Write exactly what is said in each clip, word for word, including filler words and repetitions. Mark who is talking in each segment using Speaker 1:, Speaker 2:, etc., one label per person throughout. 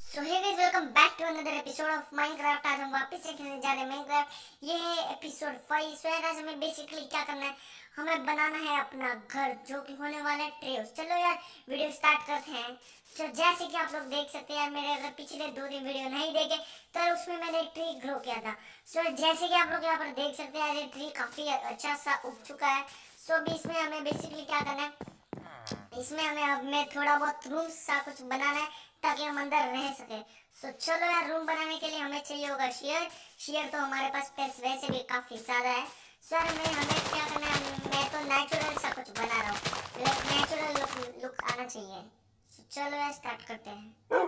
Speaker 1: So hey guys, welcome back to another episode of Minecraft. आज हम वापस से खेलने जा रहे हैं माइनक्राफ्ट। ये है एपिसोड फाइव। सो यार, आज हमें बेसिकली क्या करना है, हमें बनाना है अपना घर जो कि होने वाला है ट्रीज। चलो यार, वीडियो स्टार्ट करते हैं। तो जैसे कि आप लोग देख सकते हैं यार, मेरे अगर पिछले दो दिन वीडियो नहीं देखे तो उसमें मैंने एक ट्री ग्रो किया था। सो जैसे कि आप लोग यहाँ पर देख सकते हैं, ये ट्री काफी अच्छा सा उग चुका है। सो अभी इसमें हमें बेसिकली क्या करना है, इसमें हमें हमें थोड़ा बहुत रूम सा कुछ बनाना है ताकि हम अंदर रह सके। सो चलो यार, रूम बनाने के लिए हमें चाहिए होगा शेयर। शेयर तो हमारे पास पैस वैसे भी काफी ज्यादा है। सर हमें हमें क्या करना है, मैं तो नेचुरल सा कुछ बना रहा हूँ, लाइक नेचुरल लुक लुक आना चाहिए। सो चलो यार, स्टार्ट करते हैं।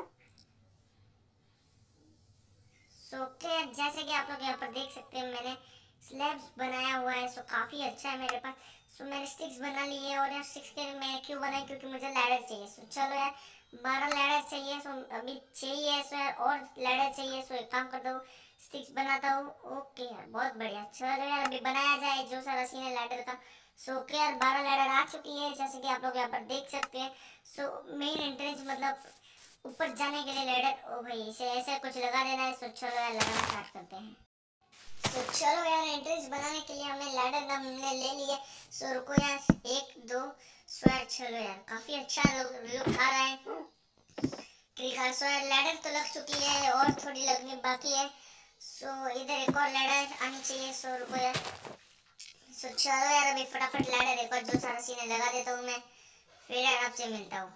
Speaker 1: सो ओके, जैसे कि आप लोग यहाँ पर देख सकते हैं, मैंने स्लैब्स बनाया हुआ है। सो काफ़ी अच्छा है मेरे पास। सो मैंने स्टिक्स बना लिए है, और यार स्टिक्स के लिए मैं क्यों बनाई, क्योंकि मुझे लैडर चाहिए। सो चलो यार, बारह लैडर चाहिए। सो अभी चाहिए, सो यार और लैडर चाहिए। सो एक काम करता हूँ, स्टिक्स बनाता हूँ। ओके यार, बहुत बढ़िया। चलो यार, अभी बनाया जाए जो सारा सीन है लैडर का। सो ओके यार, बारह लैडर आ चुकी है जैसे कि आप लोग यहाँ पर देख सकते हैं। सो मेन एंट्रेंस मतलब ऊपर जाने के लिए लैडर, ओ भाई इसे ऐसे कुछ लगा देना है। सो चलो यार, लगाना स्टार्ट करते हैं। सो चलो यार, एंट्रेंस बनाने के लिए हमें लैडर हमने ले लिया। सो रुको यार, एक दो। सो यार चलो यार, काफी अच्छा लुक आ रहा है ट्री का। सो यार, लैडर तो लग चुकी है और थोड़ी लगनी बाकी है। सो इधर एक और लैडर आनी चाहिए। सो रुको यार। सो चलो यार, अभी फटाफट लैडर एक और जो सारा सीने लगा देता हूँ मैं, फिर यार आपसे मिलता हूँ।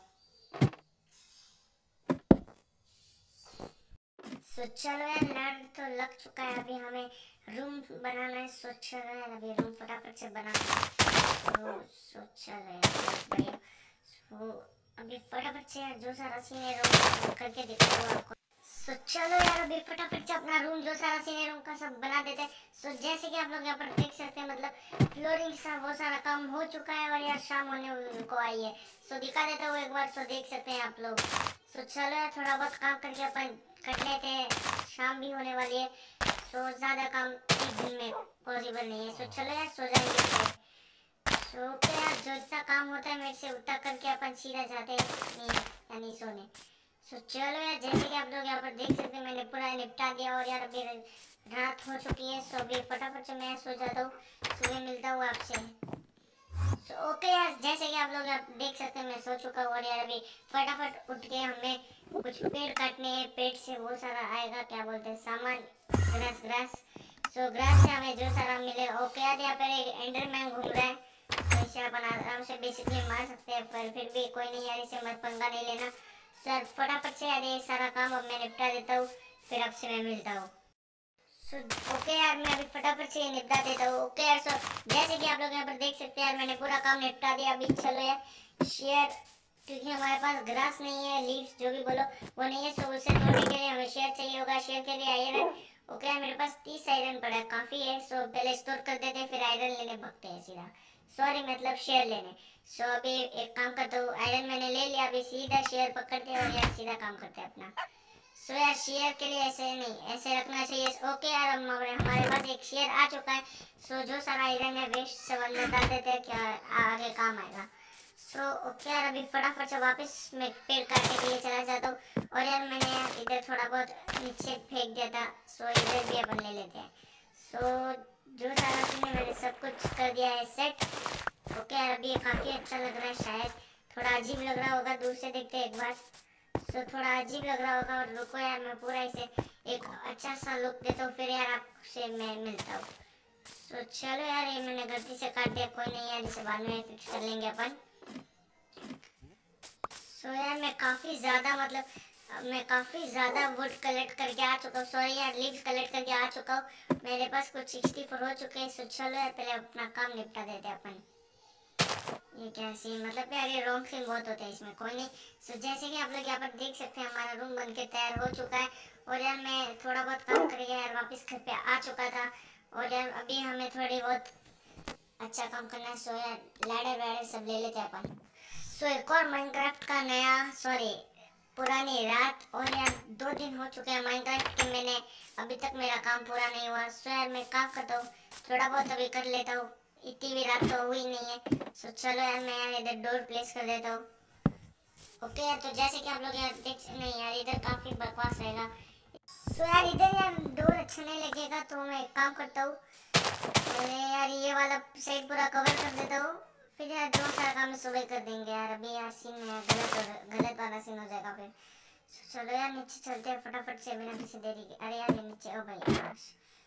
Speaker 1: सो चलो यार, लैडर तो लग चुका है। अभी हमें रूम बनाना है। सो चलो यार, अभी रूम फटाफट से बनाना है। सो चलो यार, बहुत बढ़िया। सो अभी फटाफट से यार जो सारा सीन है रूम करके दिखा दूँ आपको। सो चलो यार, अभी फटाफट से अपना रूम जो सारा सीन है रूम का सब बना देते हैं। सो जैसे कि आप लोग यहाँ पर देख सकते हैं, मतलब फ्लोरिंग सा वो सारा काम हो चुका है, और यार शाम होने को आई है। सो दिखा देता हूँ एक बार। सो देख सकते हैं आप लोग। सो चलो यार, थोड़ा बहुत काम करके अपन कर लेते हैं, शाम भी होने वाली है। सो ज़्यादा काम एक दिन में पॉसिबल नहीं है। सो चलो यार, सो जाएंगे। सो ओके यार, जो इतना काम होता है मेरे से उतना करके अपन सीधा जाते हैं नींद यानी सोने। सो चलो यार, जैसे कि आप लोग यहाँ पर देख सकते हैं, मैंने पूरा निपटा दिया, और यार अभी रात हो चुकी है। सो अभी फटाफट से मैं सो जाता हूँ, सुबह मिलता हूँ आपसे। सो ओके यार, जैसे कि आप लोग आप देख सकते हैं, मैं सो चुका हूँ, और यार अभी फटाफट उठ के हमें कुछ पेड़ काटने हैं। पेड़ से वो सारा आएगा, क्या बोलते हैं, सामान, ग्रास ग्रास। सो ग्रास से हमें जो सारा मिले। ओके यार, यहाँ पर एक एंडरमैन घूम रहा है। तो इसे अपन आराम से बेसिकली मार सकते हैं, पर फिर भी कोई नहीं यार, इसे मत पंगा नहीं लेना। सर फटाफट से यार ये सारा काम अब मैं निपटा देता हूँ, फिर आपसे मैं मिलता हूँ। सो ओके यार, मैं अभी फटाफट से निपटा देता हूँ। ओके यार, सो जैसे कि आप लोग यहाँ पर देख सकते हैं यार, मैंने पूरा काम निपटा दिया। अभी चलो यार शेयर, क्योंकि हमारे पास ग्रास नहीं है, लीव्स जो भी बोलो वो नहीं है। सो उसे तोड़ने के लिए हमें शेयर चाहिए होगा, शेयर के लिए आयरन। ओके यार, मेरे पास तीस आयरन पड़ा है, काफ़ी है। सो पहले स्टोर कर देते हैं, फिर आयरन लेने भागते हैं सीधा। सॉरी, मतलब शेयर लेने। सो अभी एक काम करता हूँ, आयरन मैंने ले लिया, अभी सीधा शेयर पकड़ते हैं और यार सीधा काम करते हैं अपना। सो यार, शेयर के लिए ऐसे नहीं, ऐसे रखना चाहिए। ओके यार, हम हमारे पास एक शेयर आ चुका है। सो जो सारा आयरन है वेस्ट सवन में डाल देते हैं, क्या आगे काम आएगा। सो ओके यार, अभी फटाफट से वापस मैं पेड़ काटने के लिए चला जाता हूँ, और यार मैंने यार इधर थोड़ा बहुत नीचे फेंक दिया था। सो इधर भी अपन ले लेते हैं। सो जो सारा चीज़ें मैंने सब कुछ कर दिया है सेट। ओके यार, अभी ये काफ़ी अच्छा लग रहा है, शायद थोड़ा अजीब लग रहा होगा, दूर से देखते हैं एक बार। सो थोड़ा अजीब लग रहा होगा, और रुको यार, मैं पूरा इसे एक अच्छा सा लुक देता हूँ, फिर यार आपसे मैं मिलता हूँ। सो चलो यार, ये मैंने गलती से काट दिया, कोई नहीं यार, इसे बाद में फिक्स कर लेंगे अपन। सो यार, मैं काफ़ी ज़्यादा मतलब मैं काफ़ी ज़्यादा वुड कलेक्ट करके आ चुका हूँ। सॉरी यार, लीव्स कलेक्ट करके आ चुका हूँ। मेरे पास कुछ सिक्सटी फोर हो चुके हैं। सो चलो यार, पहले अपना काम निपटा देते हैं अपन। ये क्या सीन, मतलब यार ये रॉन्ग सीन बहुत होता है इसमें, कोई नहीं। सो जैसे कि आप लोग यहाँ पर देख सकते हैं, हमारा रूम बन के तैयार हो चुका है, और यार मैं थोड़ा बहुत काम करके यार वापस घर पे आ चुका था, और यार अभी हमें थोड़ी बहुत अच्छा काम करना है। सो यार, लैडर वैडर सब ले लेते हैं अपन। सो एक और माइनक्राफ्ट का नया, सॉरी पुरानी रात, और यार दो दिन हो चुके हैं माइनक्राफ्ट के, मैंने अभी तक मेरा काम पूरा नहीं हुआ। सो यार, मैं काम करता हूँ, थोड़ा बहुत अभी कर लेता हूँ, इतनी भी रात तो हुई नहीं है। सो चलो यार, मैं यार इधर डोर प्लेस कर देता हूँ। ओके यार, तो जैसे कि आप लोग यार देख, नहीं यार इधर काफ़ी बकवास रहेगा। सो यार इधर यार डोर अच्छा नहीं लगेगा, तो मैं एक काम करता हूँ, पहले यार ये वाला साइड पूरा कवर कर देता हूँ, फिर यार जो सारा काम है सुबह कर देंगे यार। अभी यार सीन है गलत गलत वाला सीन हो जाएगा फिर। चलो यार नीचे चलते हैं फटाफट से बिना किसी देरी के। अरे यार ये नीचे, ओ भाई यार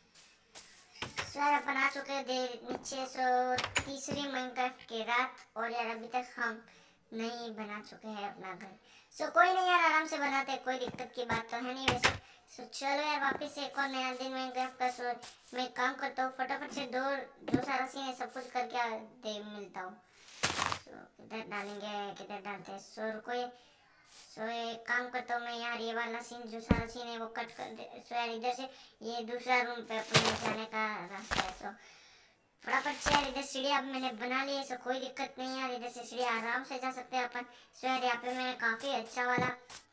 Speaker 1: यार अपन आ चुके हैं देर नीचे। सो तीसरी माइनक्राफ्ट की रात, और यार अभी तक हम नहीं बना चुके हैं अपना घर। सो कोई नहीं यार, आराम से बनाते हैं, कोई दिक्कत की बात तो है नहीं वैसे। सो चलो यार वापस से एक और नया दिन माइनक्राफ्ट का। सो मैं एक काम करता हूँ, फटाफट से दो जो सारा सीन है सब कुछ करके दे मिलता हूँ। सो किधर डालेंगे, किधर डालते हैं, सो रुको। सो so, एक काम करता हूँ मैं यार, ये वाला सीन जो सारा सीन है वो कट कर दे। सो यार इधर से ये दूसरा रूम पे अपने जाने का रास्ता है। सो फटाफट से यार इधर सीढ़ी अब मैंने बना ली है। सो कोई दिक्कत नहीं यार, इधर से सीढ़ी आराम से जा सकते हैं अपन। सो यार यहाँ पे मैंने काफ़ी अच्छा वाला,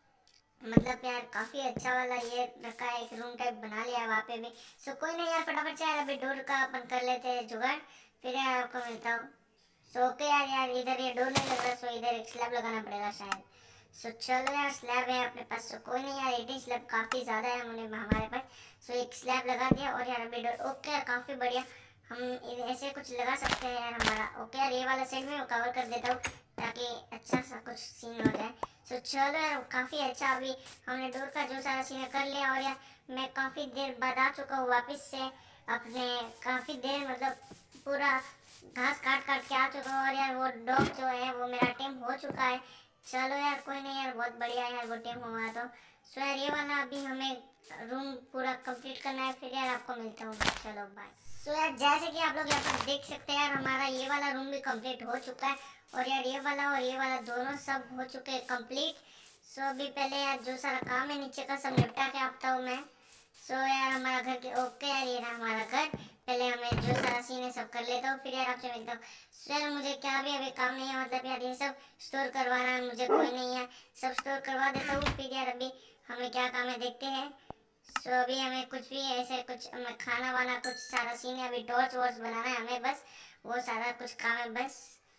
Speaker 1: मतलब यार काफ़ी अच्छा वाला ये रखा है, एक रूम टाइप बना लिया है वहाँ पे भी। सो कोई नहीं यार, फटाफट से यार अभी डोर का अपन कर लेते हैं जुगाड़, फिर यार आपको मिलता हूँ। सो ओके यार, यार इधर ये डोर नहीं लग रहा, सो इधर एक स्लैब लगाना पड़ेगा शायद। सो चलो यार स्लैब है अपने पास। सो कोई नहीं यार, एटीन स्लैब काफ़ी ज़्यादा है हमने हमारे पास। सो एक स्लैब लगा दिया, और यार अभी डोर ओके यार काफ़ी बढ़िया। हम ऐसे कुछ लगा सकते हैं यार हमारा। ओके यार ये वाला साइड में कवर कर देता हूँ ताकि अच्छा सा कुछ सीन हो जाए। सो चलो यार काफ़ी अच्छा, अभी हमने डोर का जो सारा सीन कर लिया। और यार मैं काफ़ी देर बाद आ चुका हूँ वापस से अपने, काफ़ी देर मतलब पूरा घास काट काट के आ चुका हूँ। और यार वो डॉग जो है वो मेरा टीम हो चुका है। चलो यार कोई नहीं यार, बहुत बढ़िया यार वो टीम हुआ तो। सो यार ये वाला अभी हमें रूम पूरा कंप्लीट करना है, फिर यार आपको मिलता हूँ। चलो बाय। सो यार जैसे कि आप लोग यहाँ पर देख सकते हैं यार, हमारा ये वाला रूम भी कंप्लीट हो चुका है, और यार ये वाला और ये वाला दोनों सब हो चुके हैं कंप्लीट। सो अभी पहले यार जो सारा काम है नीचे का सब निपटा के आता हूँ मैं। सो यार हमारा घर के ओके यार, ये रहा हमारा घर। पहले हमें जो सारा सीन है सब कर लेता हूँ, फिर यार आपसे मिलता हूँ। सर मुझे क्या भी अभी काम नहीं है, मतलब यार ये सब स्टोर करवाना है मुझे, कोई नहीं है, सब स्टोर करवा देता हूँ। फिर यार अभी हमें क्या काम है देखते हैं। सो अभी हमें कुछ भी ऐसे कुछ हमें खाना वाना कुछ सारा सीन है, अभी टॉर्च वॉर्च बनाना है हमें, बस वो सारा कुछ काम है बस।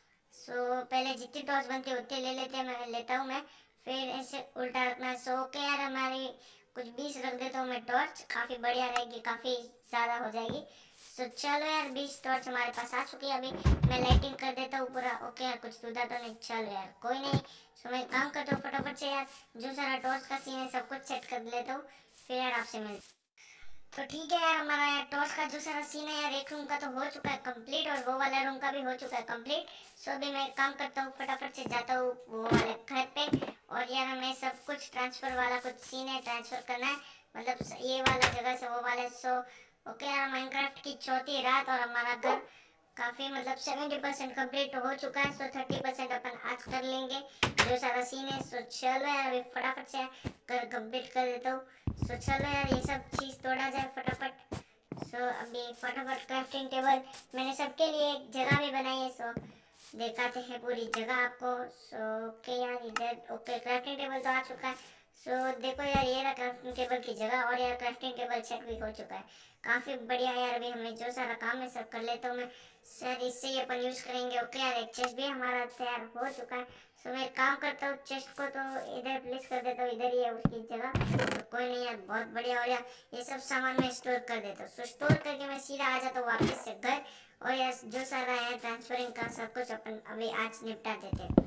Speaker 1: सो पहले जितनी टॉर्च बनती है उतनी ले लेते हैं, मैं लेता हूँ मैं, फिर ऐसे उल्टा रखना है। सो ओके यार हमारी कुछ बीस रख देता हूँ मैं टॉर्च, काफ़ी बढ़िया रहेगी, काफ़ी ज़्यादा हो जाएगी। सो चलो यार बीस टॉर्च हमारे पास आ चुकी है, अभी मैं लाइटिंग कर देता हूँ पूरा। ओके यार कुछ टूटा तो नहीं, चलो यार कोई नहीं। सो मैं काम करता हूँ फटाफट से यार, जो सारा टॉर्च का सीन है सब कुछ सेट कर लेता हूँ, फिर यार आपसे मिल। तो ठीक है यार, हमारा यार टॉर्च का जो सारा सीन है यार, एक रूम का तो हो चुका है कंप्लीट, और वो वाला रूम का भी हो चुका है कंप्लीट। सो अभी मैं काम करता हूँ, फटाफट से जाता हूँ वो वाले घर पे, और यार हमें सब कुछ ट्रांसफ़र वाला कुछ सीन है, ट्रांसफ़र करना है, मतलब ये वाला जगह से वो वाले। सो ओके यार माइनक्राफ्ट की चौथी रात, और हमारा घर काफ़ी मतलब सेवेंटी परसेंट कम्प्लीट हो चुका है। सो थर्टी परसेंट अपन आज कर लेंगे जो सारा सीन है। सो चलो यार अभी फटाफट से कर कंप्लीट कर देता हूँ। सो चलो यार ये सब चीज़ तोड़ा जाए फटाफट। सो अभी फटाफट क्राफ्टिंग टेबल मैंने सबके लिए एक जगह भी बनाई है, सो दिखाते हैं पूरी जगह आपको। सो ओके यार इधर ओके क्राफ्टिंग टेबल तो आ चुका है। सो देखो यार ये रहा क्राफ्टिंग टेबल की जगह, और यार क्राफ्टिंग टेबल सेट भी हो चुका है, काफ़ी बढ़िया यार। अभी हमें जो सारा काम है सब कर लेता हूँ मैं सर, इससे ही अपन यूज़ करेंगे। ओके यार एक चेस्ट भी हमारा तैयार हो चुका है। सो मैं काम करता हूँ चेस्ट को तो इधर प्लेस कर देता हूँ, इधर ही है उसकी जगह। तो कोई नहीं यार बहुत बढ़िया, और यार ये सब सामान मैं स्टोर कर देता हूँ। सो स्टोर करके मैं सीधा आ जाता हूँ वापस से घर, और यार जो सारा है ट्रांसफरिंग का सब कुछ अपन अभी आज निपटा देते हैं।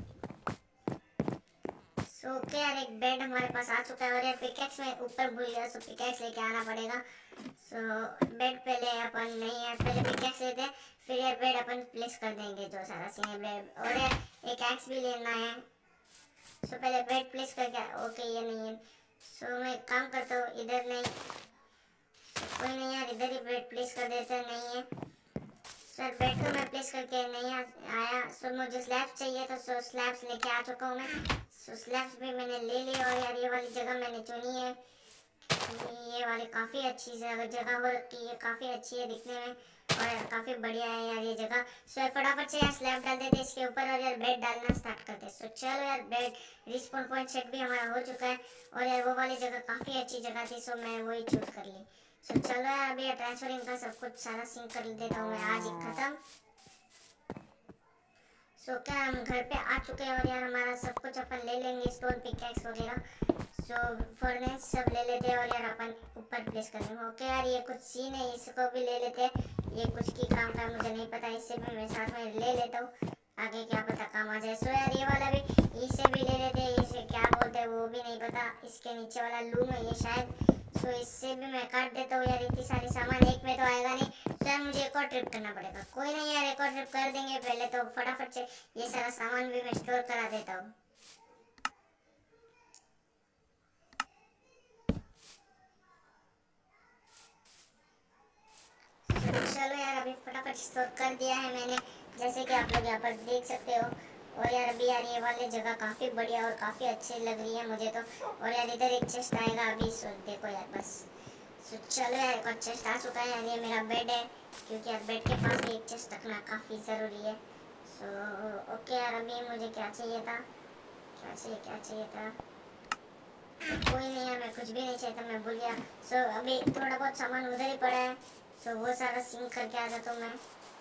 Speaker 1: सो so, ओके यार एक बेड हमारे पास आ चुका है, और यार पिकेक्स में ऊपर भूल गया, सो पिकेक्स लेके आना पड़ेगा। सो so, बेड पहले अपन नहीं है, पहले पिकेक्स लेते हैं, फिर यार बेड अपन प्लेस कर देंगे जो सारा सीन है बेड, और यार एक एक्स भी लेना है। सो so, पहले बेड प्लेस करके ओके ये नहीं है। सो so, मैं काम करता हूँ इधर नहीं, so, कोई नहीं यार इधर ही बेड प्लेस कर देते हैं, नहीं है सर बेड तो मैं प्लेस करके नहीं आया। सो मुझे स्लैब्स चाहिए, तो सो स्लैब्स लेके आ चुका हूँ मैं। सो स्लैब्स भी मैंने ले लिया, और यार ये वाली जगह मैंने चुनी है, ये वाली काफ़ी अच्छी जगह जगह हो रखी है, काफ़ी अच्छी है दिखने में, और यार काफ़ी बढ़िया है यार ये जगह। सो फटाफट से यार स्लैब डाल देते इसके ऊपर, और यार बेड डालना स्टार्ट करते। सो चलो यार बेड रिस्पॉन पॉइंट सेट भी हमारा हो चुका है, और यार वो वाली जगह काफ़ी अच्छी जगह थी, सो मैं वही चूज़ कर ली। सो चलो यार अभी ट्रांसफरिंग का सब कुछ सारा सीन कर देता हूँ मैं आज ही ख़त्म। सो क्या हम घर पे आ चुके हैं, और यार हमारा सब कुछ अपन ले लेंगे स्टोन पिकैक्स वगैरह। जो फर्नेस सब ले लेते हैं और यार अपन ऊपर प्लेस कर देंगे। ओके यार ये कुछ सीन है, इसको भी ले लेते हैं। ये कुछ की काम का मुझे नहीं पता, इससे भी मैं साथ में ले लेता हूँ, आगे क्या पता काम आ जाए। सो यार ये वाला भी इसे भी ले लेते हैं, इसे क्या बोलते हैं वो भी नहीं पता। इसके नीचे वाला लूम है ये शायद, सो इससे भी मैं काट देता हूँ यार। इतनी सारी सामान एक में तो आएगा नहीं, तो यार मुझे एक और ट्रिप करना पड़ेगा। कोई नहीं यार, एक और ट्रिप कर देंगे। पहले तो फटाफट से ये सारा सामान भी मैं स्टोर करा देता हूँ। चलो यार अभी फटाफट स्टोर कर दिया है मैंने, जैसे कि आप लोग यहाँ पर देख सकते हो। और यार अभी यार ये वाली जगह काफ़ी बढ़िया और काफ़ी अच्छी लग रही है मुझे तो। और यार इधर एक चेस्ट आएगा अभी, सो देखो यार बस। सो चलो यार एक और चेस्ट आ चुका है यार, ये मेरा बेड है, क्योंकि यार बेड के पास भी एक चेस्ट रखना काफ़ी ज़रूरी है। सो ओके यार अभी मुझे क्या चाहिए था, क्या चाहिए क्या चाहिए था, कोई नहीं है, मैं कुछ भी नहीं चाहिए था, मैं भूल गया। सो अभी थोड़ा बहुत सामान उधर ही पड़ा है, सो वो सारा सिंक करके आ जाता हूँ मैं।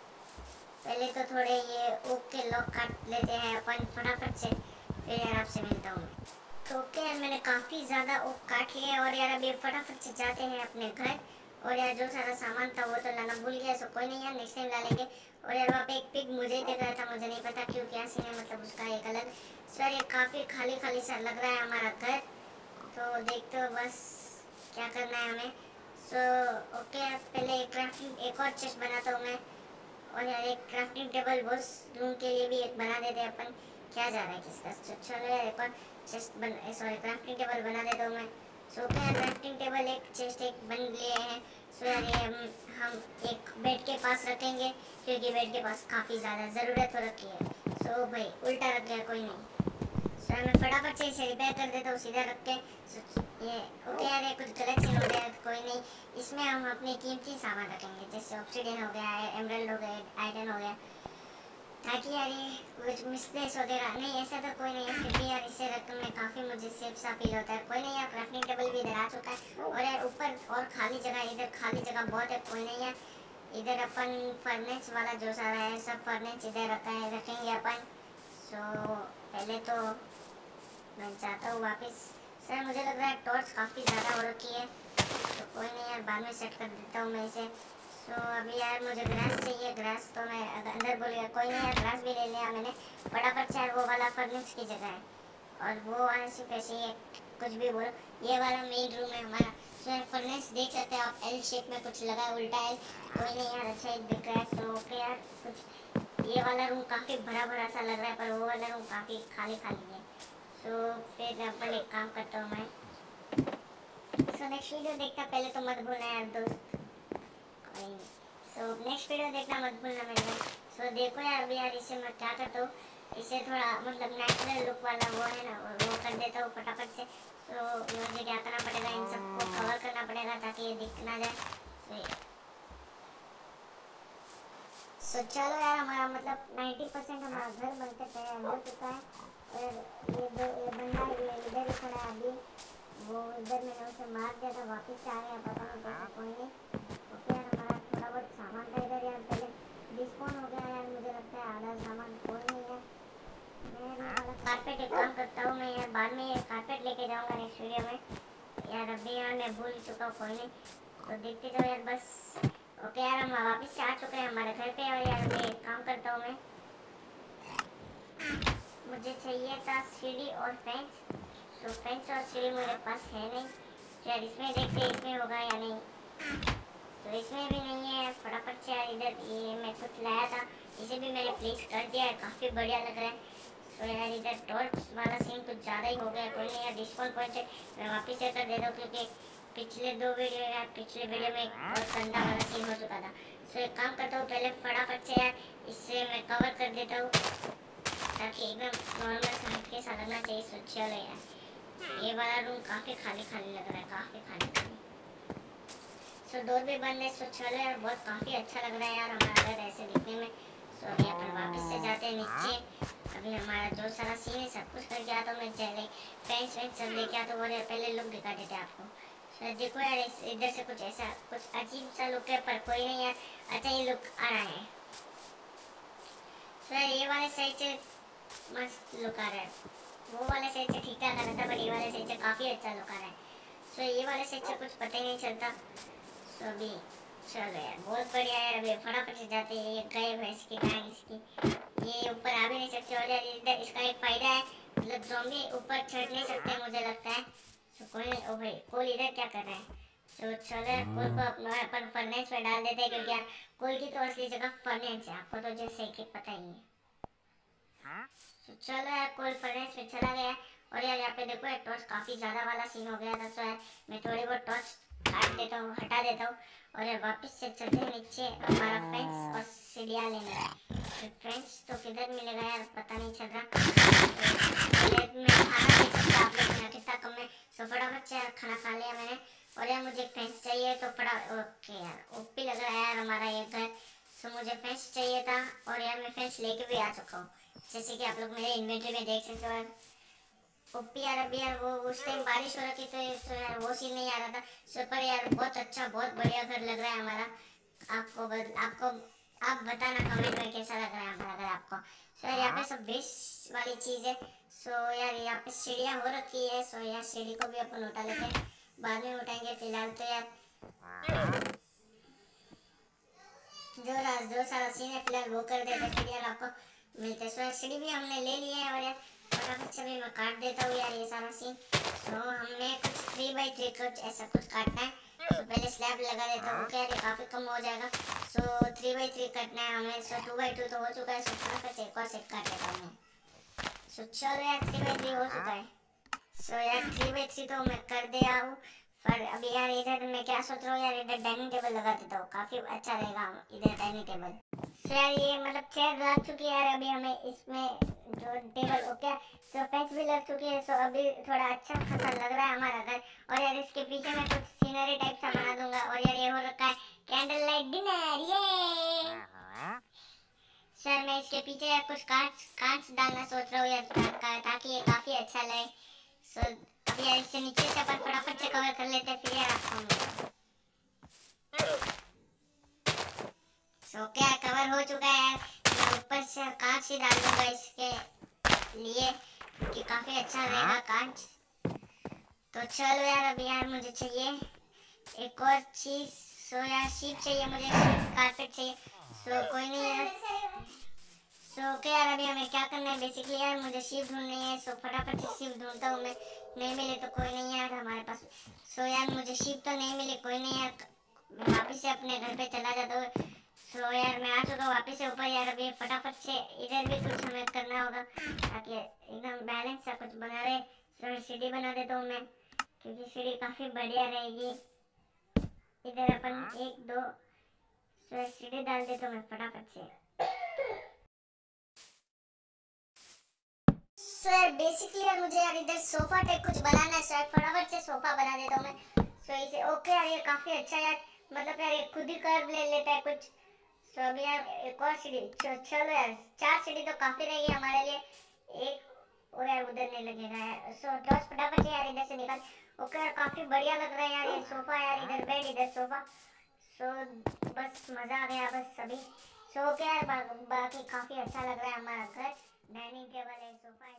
Speaker 1: पहले तो थोड़े ये ओक के लॉक काट लेते हैं अपन फटाफट से, फिर यार आपसे मिलता हूँ मैं। तो ओके यार मैंने काफ़ी ज़्यादा ओक काट लिए और यार अभी फटाफट से जाते हैं अपने घर। और यार जो सारा सामान था वो तो लाना भूल गया, सो कोई नहीं यार नेक्स्ट टाइम ला लेंगे। और यार वहाँ पे एक पिग मुझे ही दिख रहा था, मुझे नहीं पता क्यों, क्या सीन है मतलब उसका एक अलग। सो यार ये काफ़ी खाली खाली सा लग रहा है हमारा घर, तो देखते हो बस क्या करना है हमें। सो ओके यार पहले एक क्राफ्टिंग एक और चेस्ट बनाता हूँ मैं। और यार एक क्राफ्टिंग टेबल बॉस रूम के लिए भी एक बना देते हैं अपन, क्या जा रहा है किसका। तो चलो यार एक और चेस्ट बन सॉरी क्राफ्टिंग टेबल बना देता हूँ मैं। सो ओके यार क्राफ्टिंग टेबल एक चेस्ट एक बन लिए हैं। सो यार ये हम हम एक बेड के पास रखेंगे, क्योंकि बेड के पास काफ़ी ज़्यादा ज़रूरत हो रखी है। सो भाई उल्टा रख गया, कोई नहीं। सो मैं फटाफट से इसे रिपेयर कर देता हूँ सीधा रख के। ये ओके यार ये कुछ गलत सीन हो गया, कोई नहीं। इसमें हम अपने कीमती सामान रखेंगे, जैसे ऑक्सीजन हो गया, एमरल्ड हो गए, आयरन हो गया, ताकि यार ये कुछ मिसप्लेस वगैरह नहीं, ऐसा तो कोई नहीं है। फिर भी यार इसे रखने में काफ़ी मुझे सेफ सा फील होता है। कोई नहीं यार क्राफ्टिंग टेबल भी इधर आ चुका है। और यार ऊपर और खाली जगह, इधर खाली जगह बहुत है, कोई नहीं है। इधर अपन फर्नेस वाला जो सारा है सब फर्नेस इधर रखा है रखेंगे अपन। सो पहले तो मैं चाहता हूँ वापस, सर मुझे लग रहा है टॉर्च काफ़ी ज़्यादा हो रखी है, तो कोई नहीं यार बाद में सेट कर देता हूँ मैं इसे। सो अभी यार मुझे ग्रास चाहिए, ग्रास तो मैं अंदर बोल गया, कोई नहीं यार ग्रास भी ले लिया मैंने फटाफट से। यार वो वाला फर्नेस की जगह है, और वो वाला सिर्फ ऐसे ही कुछ भी बोलो, ये वाला मेन रूम है हमारा। सो यार फर्नेस देख सकते हैं आप, एल शेप में कुछ लगा है, उल्टा एल, कोई नहीं यार अच्छा ही दिख रहा है। सो ओके यार कुछ ये वाला रूम काफ़ी भरा भरा सा लग रहा है, पर वो वाला रूम काफ़ी खाली खाली है। सो फिर अपन एक काम करता हूँ मैं। सो नेक्स्ट वीडियो देखना, पहले तो मत भूलना यार दोस्त, कोई नहीं। सो नेक्स्ट वीडियो देखना मत भूलना मेरे भाई। सो देखो यार अभी यार इसे मैं क्या करता हूँ, इसे थोड़ा मतलब नेचुरल लुक वाला वो है ना वो कर देता हूँ फटाफट से। सो मुझे क्या करना पड़ेगा, इन सबको कवर करना पड़ेगा ताकि ये दिख ना जाए। सो सो चलो यार हमारा मतलब नाइन्टी परसेंट हमारा घर बनकर तैयार हो चुका है। और ये दो ये बंदा ये इधर ही खड़ा है अभी, वो इधर मैंने उसे मार दिया था, वापस से आ गया पता नहीं कैसे, कोई नहीं। ओके यार हमारा थोड़ा बहुत सामान था इधर यार, पहले डिस्पोन हो गया यार, मुझे लगता है आधा सामान कोई नहीं है। मैं ये वाला कारपेट एक काम करता हूँ मैं यार, बाद में ये कारपेट लेके जाऊँगा नेक्स्ट वीडियो में यार। अभी यार मैं भूल चुका हूँ, कोई नहीं, तो देखते जाओ यार बस। ओके यार हम वापस से आ चुके हैं हमारे घर पे, और यार मैं एक काम करता हूँ मैं, मुझे चाहिए था सीढ़ी और फेंस। तो फेंस और सीढ़ी मेरे पास है नहीं, तो यार इसमें देखते हैं इसमें होगा या नहीं। तो इसमें भी नहीं है, फटाफट से यार इधर ये मैं कुछ लाया था, इसे भी मैंने प्लेस कर दिया है, काफ़ी बढ़िया लग रहा है। तो यार इधर टॉर्च वाला सीन कुछ ज़्यादा ही हो गया, कोई नहीं यार डिस्काउंट पॉइंट से मैं वापस से कर देता हूँ, क्योंकि पिछले दो वीडियो यार पिछले वीडियो में बहुत गंदा वाला सीन हो चुका था। सो एक काम करता हूँ पहले फटाफट से यार इससे मैं कवर कर देता हूँ, ताकि एकदम नॉर्मल सा हल्के सा लगना चाहिए। सो चलो यार ये वाला रूम काफ़ी खाली खाली लग रहा है, काफ़ी खाली खाली। सो डोर भी बंद है। सो चलो यार बहुत काफ़ी अच्छा लग रहा है यार हमारा घर ऐसे दिखने में। सो अभी अपन वापस से जाते हैं नीचे, अभी हमारा जो सारा सीन है सब कुछ करके आता हूँ मैं, चले फ्रेंड्स फ्रेंड्स सब लेके आता हूँ, और पहले लुक दिखा देते हैं आपको। सो देखो यार इधर से कुछ ऐसा कुछ अजीब सा लुक है, पर कोई नहीं यार अच्छा ही लुक आ रहा है। सो ये वाले साइड से मस्त लुक आ रहा है। वो वाले से अच्छा ठीक ठाक आ रहा था, बट ये वाले से अच्छा काफ़ी अच्छा लुक आ रहा है। सो ये वाले से अच्छा कुछ पता ही नहीं चलता। सो अभी चलो यार बहुत बढ़िया यार, अभी फटाफट से जाते हैं। ये गायब है इसकी टांग इसकी, ये ऊपर आ भी नहीं सकते। और यार इधर इसका एक फ़ायदा है, मतलब ज़ॉम्बी ऊपर चढ़ नहीं सकते मुझे लगता है। सो कोई ओ भाई कोल इधर क्या कर रहा है। सो चलो यार कोल को अपना अपन फर्नेस में डाल देते हैं, क्योंकि यार कोल की तो असली जगह फर्नेस है, आपको तो जैसे कि पता ही है। तो चलो यार कोल फर्नेस में चला गया। और यार यहाँ पे देखो यार टॉर्च काफ़ी ज़्यादा वाला सीन हो गया था। सो यार मैं थोड़ी बहुत टॉर्च काट देता हूँ, हटा देता हूँ। और यार वापस से चलते हैं नीचे हमारा फेंस और सीढ़ियाँ लेने। तो फ्रेंड्स तो किधर मिलेगा यार पता नहीं चल रहा। तो मैं खाना देख सकता आप लोग मेरा कितना कम है। सो फटाफट से यार खाना खा लिया मैंने। और यार मुझे फेंस चाहिए तो फटा ओके यार ओपी लग रहा है यार हमारा ये घर। सो मुझे फेंस चाहिए था और यार मैं फेंस लेके भी आ चुका हूँ, जैसे कि आप लोग मेरे इन्वेंटरी में देख सकते हो यार। ओपी यार अभी यार वो उस टाइम बारिश हो रही थी तो, तो यार वो सीन नहीं आ रहा था। सो पर यार बहुत अच्छा बहुत बढ़िया घर लग रहा है हमारा। आपको बद, आपको आप बताना कमेंट में कैसा लग रहा है हमारा घर आपको। सो यार यहाँ पे सब वेस्ट वाली चीज़ है। सो यार यहाँ पे सीढ़ियाँ हो रखी है। सो यार सीढ़ी को भी अपन उठा लेते हैं, बाद में उठाएंगे। फिलहाल तो यार जो राज जो सारा सीन है फिलहाल वो कर देते, फिर यार आपको मिलते हैं। सो सीढ़ी भी हमने ले लिया है। और यार फटाफट से भी मैं काट देता हूँ यार ये सारा सीन। सो हमें कुछ थ्री बाई थ्री कुछ ऐसा कुछ काटना है। सो पहले स्लैब लगा देता हूँ, क्या ये काफ़ी कम हो जाएगा। सो थ्री बाई थ्री काटना है हमें। सो टू बाई टू तो हो चुका है। सो फटाफट से एक और सेट काट लेता हूँ मैं। सो चलो यार थ्री बाई थ्री हो चुका है। सो यार थ्री बाई थ्री तो मैं कर दिया हूँ। पर अभी यार इधर मैं क्या सोच रहा हूँ यार, इधर डाइनिंग टेबल लगा देता हूँ, काफ़ी अच्छा रहेगा इधर डाइनिंग टेबल। सो यार ये मतलब चेयर लग चुकी है यार, अभी हमें इसमें जो टेबल हो गया। सो बेंच भी लग चुकी है। सो अभी थोड़ा अच्छा खासा लग रहा है हमारा घर। और यार इसके पीछे मैं कुछ सीनरी टाइप सा बना दूंगा। और यार ये हो रखा है कैंडल लाइट डिनर ये। सर मैं इसके पीछे यार कुछ कांच कांच डालना सोच रहा हूँ यार, ता, ताकि ये काफ़ी अच्छा लगे। सो अब यार इससे नीचे से अपन फटाफट से कवर कर लेते हैं, फिर यार आपको सो क्या कवर हो चुका है यार। मैं ऊपर से कांच ही डाल दूंगा इसके लिए, क्योंकि काफ़ी अच्छा रहेगा कांच। तो चलो यार अभी यार मुझे चाहिए एक और चीज़। सो यार शीट चाहिए मुझे, शीट कारपेट चाहिए। सो कोई नहीं यार। सो ओके यार अभी हमें क्या करना है बेसिकली यार, मुझे शीप ढूंढनी है। सो फटाफट से शीप ढूंढता हूँ मैं, नहीं मिले तो कोई नहीं यार हमारे पास। सो यार मुझे शीप तो नहीं मिली, कोई नहीं यार मैं वापस से अपने घर पे चला जाता हूँ। सो यार मैं आ चुका हूँ वापस से ऊपर। यार अभी फटाफट से इधर भी कुछ हमें करना होगा ताकि एकदम बैलेंस सा कुछ बना रहे। सो सीढ़ी बना देता हूँ मैं, क्योंकि सीढ़ी काफ़ी बढ़िया रहेगी। इधर अपन एक दो सो सीढ़ी डाल देता हूँ मैं फटाफट से। सर बेसिकली यार मुझे यार इधर सोफा टाइप कुछ बनाना है सर, फटाफट से सोफा बना देता हूँ मैं। सो इसे ओके यार ये काफ़ी अच्छा यार, मतलब यार ये खुद ही कर्व ले लेता है कुछ। सो अभी यार एक और सीढ़ी। चलो यार चार सीढ़ी तो काफ़ी रहेगी हमारे लिए। एक और यार उधर नहीं लगेगा यार। सो टॉस फटाफट से यार इधर से निकल। ओके यार काफ़ी बढ़िया लग रहा है यार ये सोफ़ा यार, इधर बेड इधर सोफ़ा। सो बस मज़ा आ गया बस सभी। सो ओके यार बा, बाकी काफ़ी अच्छा लग रहा है हमारा घर। डाइनिंग टेबल है, सोफ़ा है।